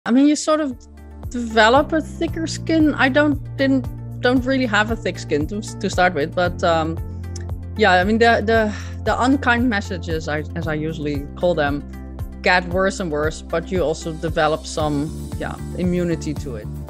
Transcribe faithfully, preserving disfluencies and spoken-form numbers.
I mean, you sort of develop a thicker skin. I don't didn't don't really have a thick skin to to start with, but um, yeah, I mean the the the unkind messages, I, as I usually call them, get worse and worse. But you also develop some yeah immunity to it.